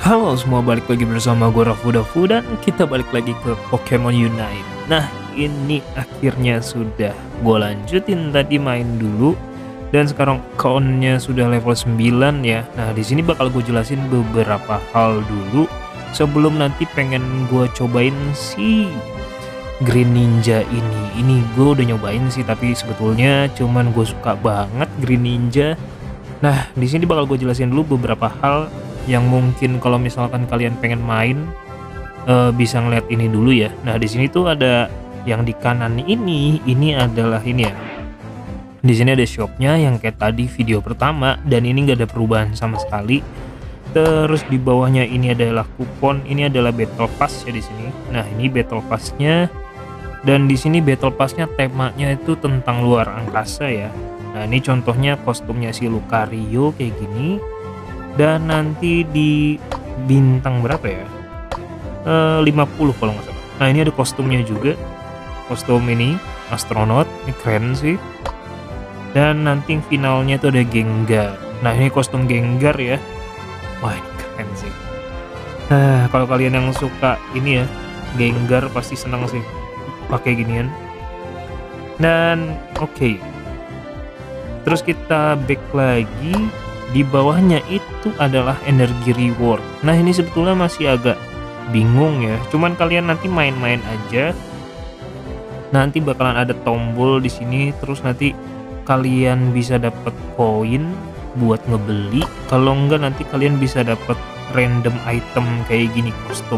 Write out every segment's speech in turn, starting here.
Halo semua, balik lagi bersama gue Rafu dan kita balik lagi ke Pokemon Unite. Nah, ini akhirnya sudah gue lanjutin tadi main dulu dan sekarang account-nya sudah level 9 ya. Nah, di sini bakal gue jelasin beberapa hal dulu sebelum nanti pengen gue cobain si Green Ninja ini. Ini gue udah nyobain sih, tapi sebetulnya cuman gue suka banget Green Ninja. Nah, di sini bakal gue jelasin dulu beberapa hal yang mungkin kalau misalkan kalian pengen main bisa ngeliat ini dulu ya. Nah, di sini tuh ada yang di kanan ini adalah ini ya. Di sini ada shopnya yang kayak tadi video pertama dan ini nggak ada perubahan sama sekali. Terus di bawahnya ini adalah kupon, ini adalah battle pass ya di sini. Nah, ini battle passnya dan di sini battle passnya temanya itu tentang luar angkasa ya. Nah, ini contohnya kostumnya si Lucario kayak gini. Dan nanti di bintang berapa ya, 50 kalau nggak salah. Nah, ini ada kostumnya juga, kostum ini astronot, ini keren sih. Dan nanti finalnya itu ada Gengar. Nah, ini kostum Gengar ya, wah ini keren sih. Kalau kalian yang suka ini ya Gengar pasti senang sih pakai ginian. Dan oke. Terus kita back lagi. Di bawahnya itu adalah energi reward. Nah, ini sebetulnya masih agak bingung ya. Cuman kalian nanti main-main aja. Nanti bakalan ada tombol di sini. Terus nanti kalian bisa dapat koin buat ngebeli. Kalau enggak nanti kalian bisa dapat random item kayak gini, kostum.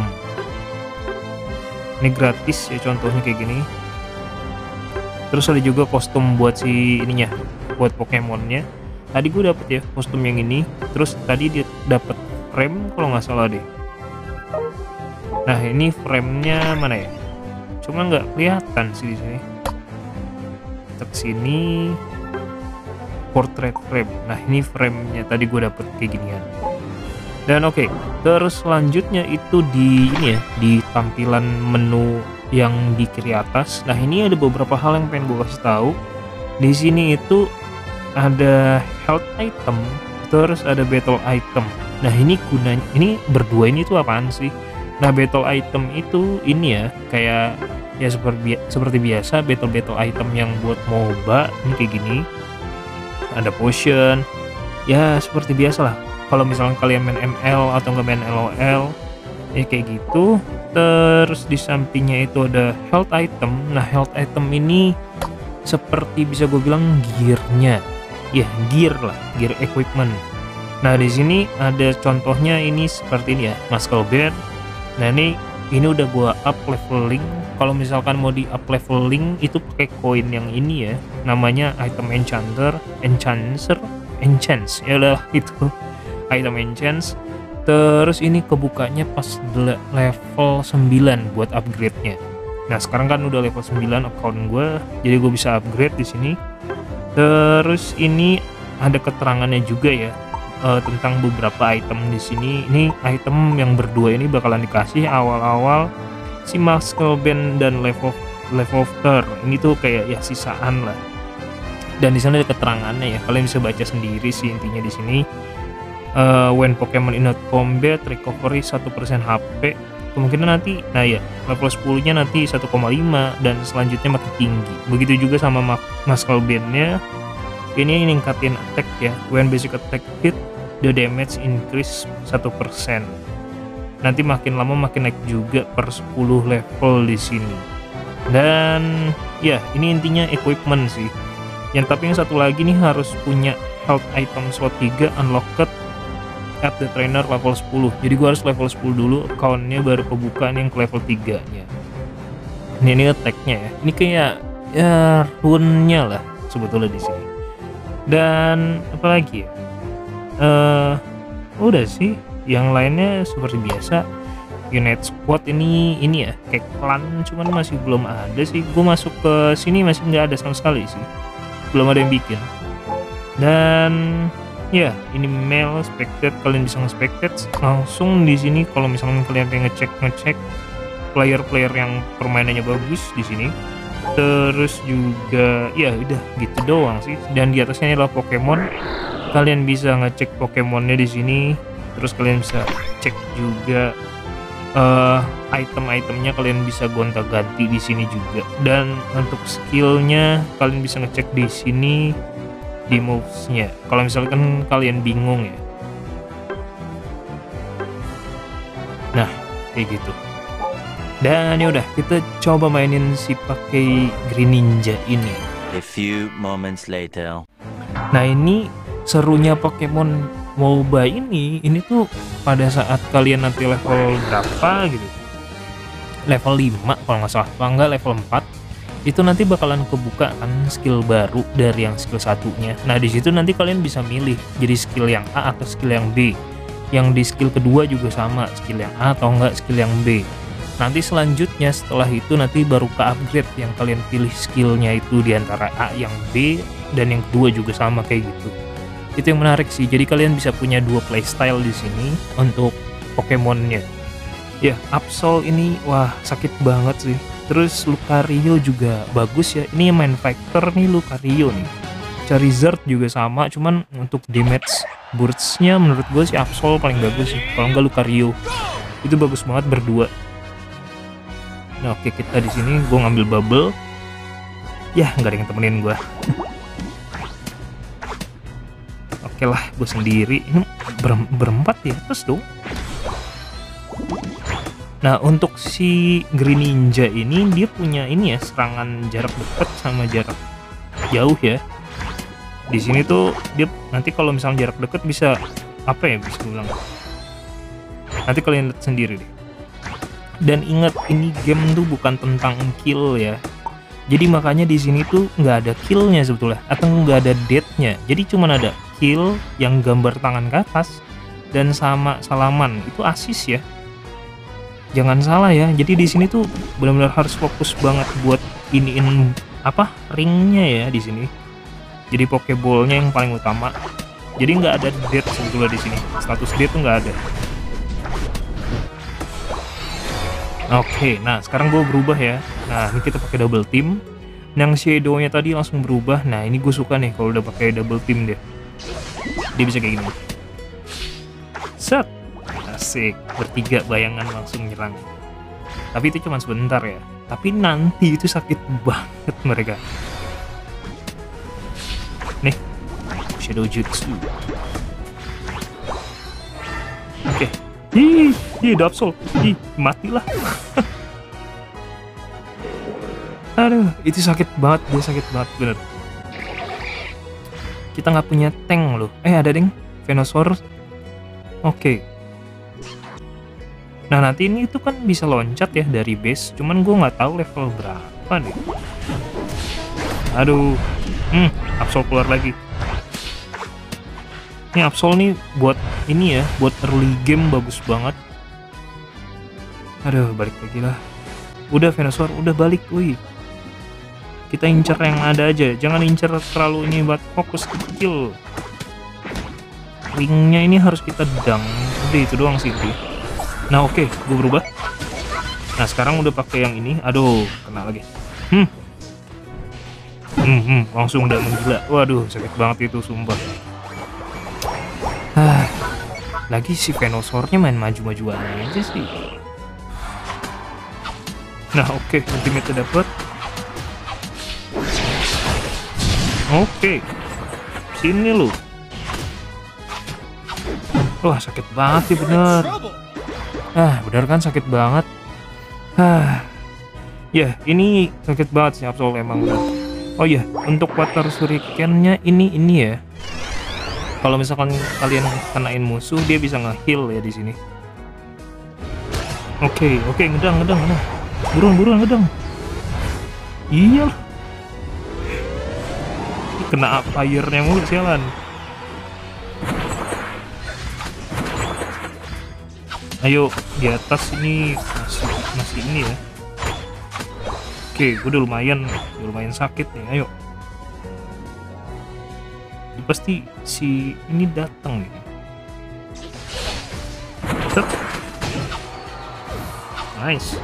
Ini gratis ya, contohnya kayak gini. Terus ada juga kostum buat si ininya, buat Pokemonnya. Tadi gue dapet ya kostum yang ini, terus tadi dia dapet frame kalau nggak salah deh. Nah, ini framenya mana ya? Cuma nggak kelihatan sih di sini. Kita kesini, portrait frame. Nah, ini framenya tadi gue dapet kayak ginian. Dan oke, terus selanjutnya itu di ini ya, di tampilan menu yang di kiri atas. Nah, ini ada beberapa hal yang pengen gue kasih tahu. Di sini itu ada health item, terus ada battle item. Nah, ini gunanya, ini berdua ini tuh apaan sih? Nah, battle item itu ini ya, kayak ya seperti biasa battle item yang buat MOBA ini kayak gini. Ada potion, ya seperti biasa lah. Kalau misalnya kalian main ML atau nggak main LOL, ya kayak gitu. Terus di sampingnya itu ada health item. Nah, health item ini seperti bisa gue bilang gearnya. Ya, gear lah, gear equipment. Nah, di sini ada contohnya ini seperti ini ya, muscle band. Nah, ini udah gua up leveling. Kalau misalkan mau di up leveling itu pakai koin yang ini ya, namanya item enchants ya udah itu item enchants. Terus ini kebukanya pas level 9 buat upgrade-nya. Nah, sekarang kan udah level 9 account gue, jadi gue bisa upgrade di sini. Terus ini ada keterangannya juga ya tentang beberapa item di sini. Ini item yang berdua ini bakalan dikasih awal-awal si muscle band dan leftover. Ini tuh kayak ya sisaan lah. Dan di sana ada keterangannya ya. Kalian bisa baca sendiri sih intinya di sini. When Pokemon in a combat recovery 1% HP. Kemungkinan nanti, nah ya, level 10-nya nanti 1,5 dan selanjutnya makin tinggi. Begitu juga sama muscle band-nya. Ini ningkatin attack ya. When basic attack hit, the damage increase 1%. Nanti makin lama makin naik juga per 10 level di sini. Dan ya, ini intinya equipment sih. Tapi yang satu lagi nih harus punya health item slot 3 unlocked at the trainer level 10. Jadi gua harus level 10 dulu, account-nya baru kebuka yang ke level 3 nya. Ini attack-nya ya. Ini kayak ya rune-nya lah sebetulnya di sini. Dan apalagi ya? Udah sih, yang lainnya seperti biasa. Unit squad ini ya, kayak klan cuman masih belum ada sih. Gua masuk ke sini masih nggak ada sama sekali sih. Belum ada yang bikin. Dan ya, ini mail spectate, kalian bisa nge-spectate langsung di sini kalau misalnya kalian pengen ngecek player-player yang permainannya bagus di sini. Terus juga ya udah gitu doang sih. Dan di atasnya adalah Pokemon. Kalian bisa ngecek Pokemonnya di sini. Terus kalian bisa cek juga item-itemnya, kalian bisa gonta-ganti di sini juga. Dan untuk skillnya kalian bisa ngecek di sini di movesnya. Kalau misalkan kalian bingung ya. Nah, kayak gitu. Dan ya udah, kita coba mainin si pakai Green Ninja ini. A few moments later. Nah, ini serunya Pokemon MOBA ini tuh pada saat kalian nanti level berapa gitu. Level 5 kalau nggak salah, kalau nggak level 4 itu nanti bakalan kebuka kan skill baru dari yang skill satunya. Nah, di situ nanti kalian bisa milih jadi skill yang A atau skill yang B. Yang di skill kedua juga sama, skill yang A atau enggak skill yang B. Nanti selanjutnya setelah itu nanti baru ke upgrade yang kalian pilih skillnya itu di antara A yang B dan yang kedua juga sama kayak gitu. Itu yang menarik sih. Jadi kalian bisa punya dua playstyle di sini untuk Pokemonnya. Ya, Absol ini wah sakit banget sih. Terus Lucario juga bagus ya. Ini main factor nih Lucario nih. Charizard juga sama, cuman untuk damage burst-nya menurut gue si Absol paling bagus sih. Kalau nggak Lucario. Itu bagus banget berdua. Nah, oke, kita di sini gue ngambil bubble. Ya, nggak ada yang temenin gue. Oke lah, gue sendiri. Ini berempat ya, terus dong. Nah, untuk si Green Ninja ini dia punya ini ya, serangan jarak dekat sama jarak jauh ya. Di sini tuh dia nanti kalau misalnya jarak dekat bisa apa ya, bisa bilang. Nanti kalian lihat sendiri deh. Dan ingat, ini game tuh bukan tentang kill ya. Jadi makanya di sini tuh nggak ada killnya sebetulnya, atau nggak ada death-nya. Jadi cuma ada kill yang gambar tangan ke atas dan sama salaman, itu assist ya. Jangan salah ya. Jadi di sini tuh benar-benar harus fokus banget buat iniin apa ringnya ya di sini. Jadi pokeballnya yang paling utama. Jadi nggak ada death sebetulnya di sini. Status death tuh nggak ada. Oke, nah sekarang gue berubah ya. Nah, ini kita pakai double team. Yang shadow-nya tadi langsung berubah. Nah, ini gue suka nih kalau udah pakai double team deh. Dia bisa kayak gini. Set. Asik, bertiga bayangan langsung nyerang. Tapi itu cuma sebentar ya. Tapi nanti itu sakit banget mereka. Nih, shadow jutsu. Oke. Ih, Absol. Ih, matilah. Aduh, itu sakit banget, dia sakit banget bener. Kita nggak punya tank loh. Ada deng, Venusaur. Oke. Nah, nanti ini tuh kan bisa loncat ya dari base. Cuman gue nggak tahu level berapa nih. Aduh, Absol keluar lagi. Ini Absol nih buat ini ya, buat early game bagus banget. Aduh, balik lagi lah. Udah Venusaur, udah balik, wih. Kita incer yang ada aja, jangan incer terlalu ini buat fokus ke kill. Ringnya ini harus kita dang. Udah itu doang sih. Nah, oke, gue berubah. Nah, sekarang udah pakai yang ini. Aduh, kena lagi. Langsung udah menggila. Waduh, sakit banget itu sumpah. Lagi si Venusaurnya main maju-majuan aja sih. Nah, oke, ultimate dapat. Oke. Sini lu. Wah, sakit banget sih bener. Bener kan sakit banget. Ya, ini sakit banget sih Absol emang bener. Oh iya, untuk water shuriken-nya ini ya. Kalau misalkan kalian kenain musuh, dia bisa nge-heal ya di sini. Oke, ngedang. Buruan ngedang. Iya. Kena fire-nya mulu sialan. Ayo, di atas ini masih ini ya. Oke, udah lumayan sakit nih. Ayo. Pasti si ini datang nih. Set. Nice.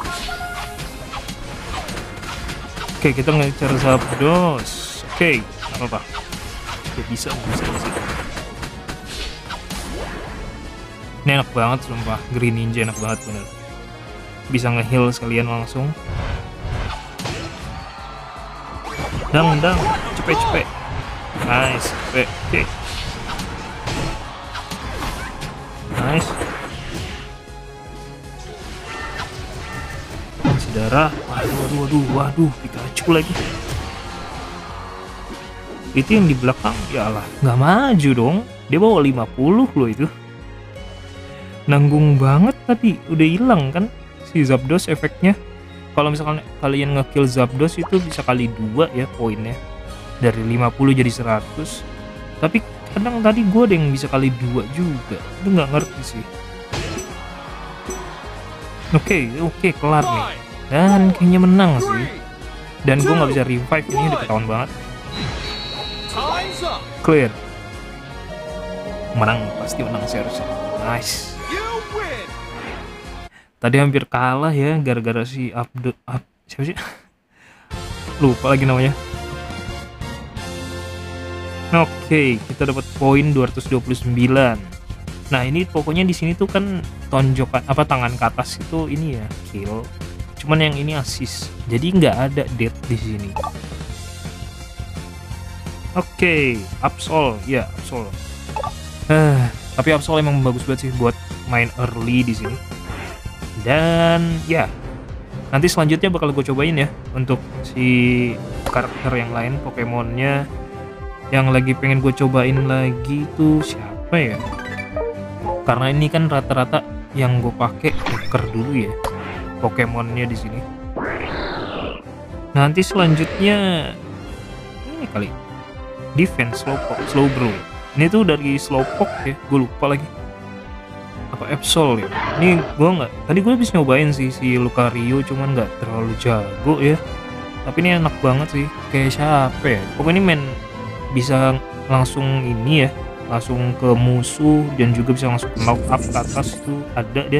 Oke, kita ngejar Zapdos. Oke, apa ya, bisa. Ini enak banget sumpah, Green Ninja enak banget bener, bisa nge-heal sekalian langsung. Dang, cepet. Nice, cepet. Oke. Nice. Masih darah. Waduh, Pikachu lagi. Itu yang di belakang, ya Allah, nggak maju dong. Dia bawa 50 loh itu. Nanggung banget, tapi udah hilang kan si Zapdos efeknya. Kalau misalkan kalian ngekill Zapdos itu bisa kali 2 ya poinnya, dari 50 jadi 100. Tapi kadang tadi gue ada yang bisa kali 2 juga, itu nggak ngerti sih. Oke, kelar nih, dan kayaknya menang sih. Dan gue nggak bisa revive, ini udah ketahuan banget. Clear, menang, pasti menang sih harusnya. Nice. Tadi hampir kalah ya gara-gara si siapa sih? Lupa lagi namanya. Oke, kita dapat poin 229. Nah, ini pokoknya di sini tuh kan tonjokan apa tangan ke atas itu ini ya kill. Cuman yang ini assist. Jadi nggak ada death di sini. Oke, Absol. Ya, Absol. Tapi Absol emang bagus banget sih buat main early di sini. Dan ya, nanti selanjutnya bakal gue cobain ya untuk si karakter yang lain, Pokemonnya yang lagi pengen gue cobain lagi tuh siapa ya? Karena ini kan rata-rata yang gue pakai tuker dulu ya Pokemonnya di sini. Nanti selanjutnya ini kali defense Slowbro. Ini tuh dari Slowpoke ya, gue lupa lagi. Apa Absol ya? Ini gue nggak, tadi gue habis nyobain sih si Lucario, cuman nggak terlalu jago ya. Tapi ini enak banget sih, kayak siapa ya? Pokoknya ini main bisa langsung ini ya, langsung ke musuh dan juga bisa langsung knock up ke atas tuh ada dia.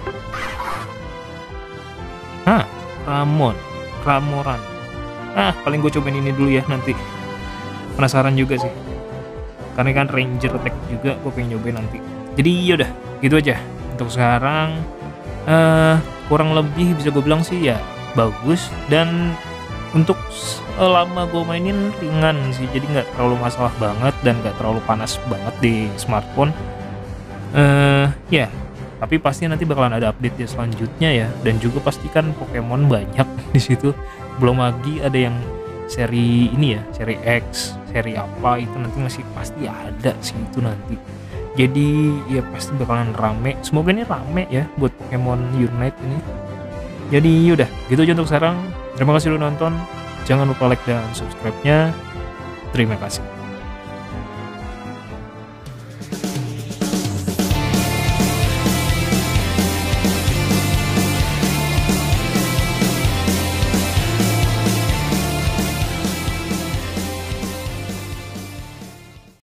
Ramoran. Paling gue cobain ini dulu ya nanti. Penasaran juga sih. Karena kan Ranger Attack juga gue pengen nyobain nanti. Jadi yaudah, gitu aja untuk sekarang. Kurang lebih bisa gue bilang sih ya bagus, dan untuk lama gue mainin ringan sih, jadi nggak terlalu masalah banget dan nggak terlalu panas banget di smartphone. Ya, tapi pasti nanti bakalan ada update ya selanjutnya ya, dan juga pastikan Pokemon banyak di situ. Belum lagi ada yang seri ini ya, seri X, seri apa itu nanti masih pasti ada sih itu nanti. Jadi ya pasti bakalan rame. Semoga ini rame ya buat Pokemon Unite ini. Jadi yaudah, gitu aja untuk sekarang. Terima kasih udah nonton. Jangan lupa like dan subscribe-nya. Terima kasih.